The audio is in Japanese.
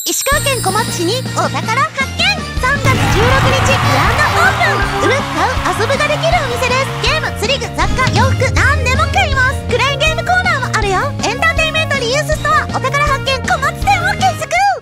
石川県小松市にお宝発見。3月16日グランドオープン。売る買う遊ぶがで